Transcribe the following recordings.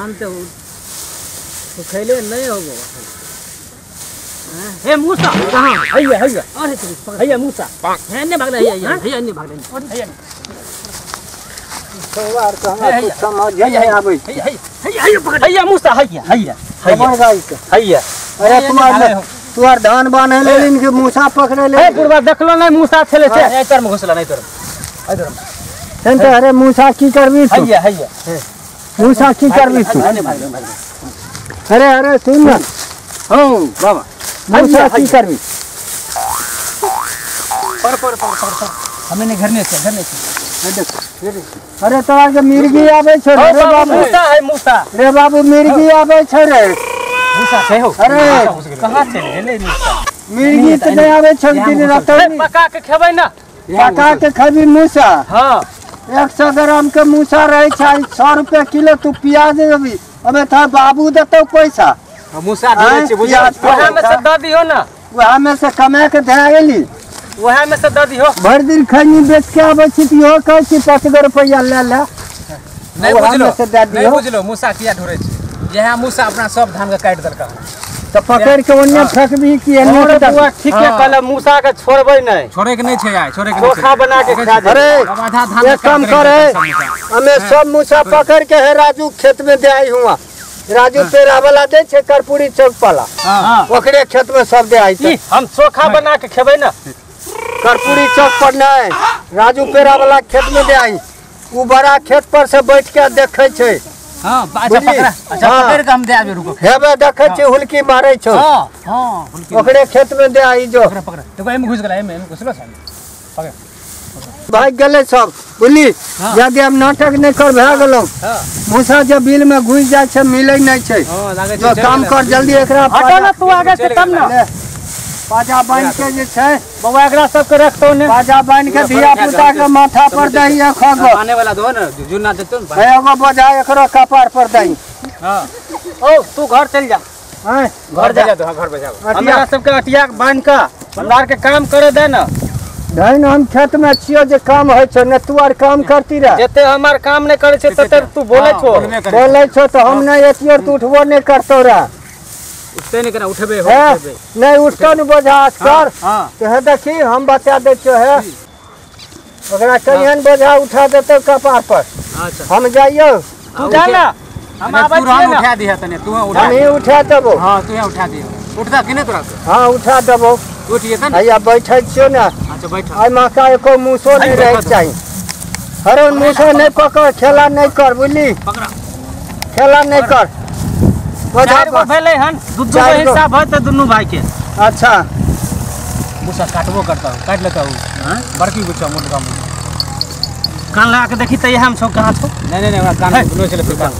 जानते हो तो खैले नहीं होगो। हे मूसा कहां हैया हैया अरे हैया मूसा है ने भाग रहा है हैया ने भाग रहा है हैया सवार कहां कुछ समझ नहीं आवे हैया पकड़ हैया मूसा हैया हैया हैया अरे तुम्हार धान बांधे ले इनके मूसा पकड़े ले पूर्वा देखलो नहीं मूसा छले छे एतर में घुसला नहीं तोर इधर सेंट अरे मूसा की करबी तू हैया हैया मूसा की करबी तू अरे अरे सुन ना हां बाबा मूसा की करबी पर हमें घर ने अरे तोरा के मिर्गी आवे छ रे बाबू मूसा है मूसा रे बाबू मिर्गी आवे छ रे मूसा है हो अरे कहां चले गेले मूसा मिर्गी त नहीं आवे छ दिन रात पका के खेबै ना पका के खबी मूसा हां 100 ग्राम के मूसा रहे छ 100 रुपया किलो तू प्याज देबी अबे था बाबू देतो पैसा मूसा दे छै बुझा वहां में से द दियो ना वहां में से कमा के दे गेली वहां में से द दियो भर दिन खैनी बेच के आवे छी यो कह छी 5 रुपया ले ले नहीं बुझलो मूसा किया ढोरे छै यह मूसा अपना सब धान के काट देलका तो पकड़ के ओन्ने फेंकबी कि एन्ने बुआ ठीक है कहले मूसा के छोड़बै नहीं छोड़े के नहीं छै यार छोड़े के नहीं चोखा बना के खा दे अरे आधा धान ये काम करे हमें सब मूसा पकड़ के है राजू खेत में दे आई हुआ राजू पेरा वाला दे छे कर्पूरी चौक वाला हां ओकरे खेत में सब दे आई हम चोखा बना के खेबै ना कर्पूरी चौक पर नहीं राजू पेरा वाला खेत में दे आई उ बड़ा खेत पर से बैठ के देखे छे हां अच्छा पकड़ा अच्छा पकड़ के हम दे आबे रुको हेबे देखे छे हुलकी मारे छो हां हुलकी ओकरे खेत में दे आई जो पकड़ देखो एमे घुस गेला एमे घुसलो छ पकड़ भाग गेले सब बुझली यदि हम नाटक नहीं कर भा गेलो मूसा जब बिल में घुस जाय छे मिले नहीं छे जो काम कर जल्दी एकरा हटो ना तू आगे से तब ना पाजा बांध के जे छे बउआ एकरा सब के रखतो ने पाजा बांध के धिया पुता के माथा पर दही खगो आने वाला दो ना जुन्ना देतो है एगो बोझा एकरो कपार पर दही हां ओ तू घर चल जा हैं घर जा तो घर पे जाओ हमरा सब के अटिया बांध के भंडार के काम करे दे ना धइन हम खेत में छियो जे काम होय छ ने तू आर काम करती रह जते हमार काम नहीं करे छे तते तू बोले छो तो हम नहीं एतियो तू उठबो नहीं करतो रा उठते नहीं करा उठबे हो नहीं उठतो न बोझा कर तो है देखी हम बता दे छो है ओकरा कहियन बोझा उठा देतो कपार पर अच्छा हम जाइयो तू जा ना हम आबै छियै ना उठा दिया तने तू उठा हम ही उठा देबो हां तू उठा दियो उठता कि नहीं तोरा हां उठा देबो उठिए त भैया बैठै छियो ना अच्छा बैठ आई माका एको मूसो नहीं रह चाहिए हरो मूसो नहीं पकड़ खेला नहीं कर बुझली पकड़ा खेला नहीं कर चार गो भेलै हन दुदू के हिसाब है त दुनू भाई के अच्छा मूसा काटबो करता हूं काट लेता हूं हां बड़की गुच्छा मोटका कान लगा के देखी त हम सब कहां छौ नहीं कान नो चले फिर कान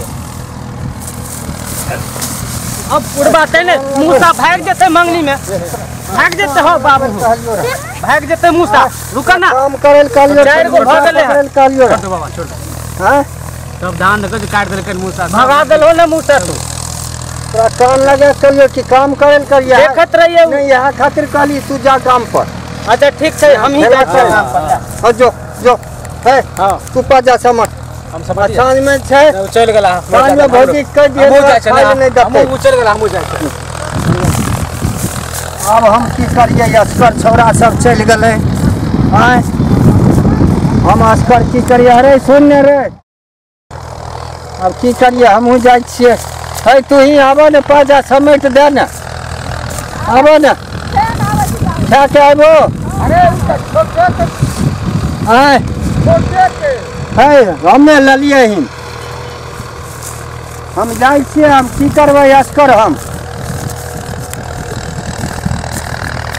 अब पुरबा तने मूसा भाग जेते मंगनी में भाग जेते हो बाबू भाग जेते मूसा रुका ना काम करल कालियो चार गो भाग ले कालियो छोड़ दो बाबा छोड़ हां सब धान देख काट देलक मूसा भगा देलो ना मूसा तू तोरा कान लगा कलियो कि काम करल करिया देखत रहिए नहीं यहां खातिर काली तू जा काम पर अच्छा ठीक छै हम ही जा काम पर हां जो है हां तू पा जा समझ हम समझ सांझ में छै चल गेला सांझ में भौजी कर दिए नहीं दते हम चल गेला हम जाय छै अब हम की करिए अस्कर छौरा सब चल गए आय हम अस्कर की करिए अरे सुन रे अब की करिए हमहू जाय छिए है तू ही आबो ने पाजा समेट दे ना आबो ना क्या के आबो अरे आय है हमें ले लिए ही हम जाय छिए हम की करबै अस्कर हम